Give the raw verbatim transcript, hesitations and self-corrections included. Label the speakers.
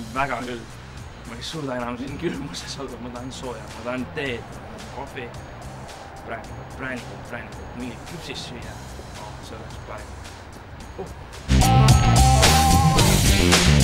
Speaker 1: väga küll. Ma ei suuda enam siin külmuses olla, ma tahan sooja, ma tahan teed, ma tahan kohvi. Präänikud, präänikud, präänikud, mingit küpsist süüa. Oh, see oleks parim. Oh.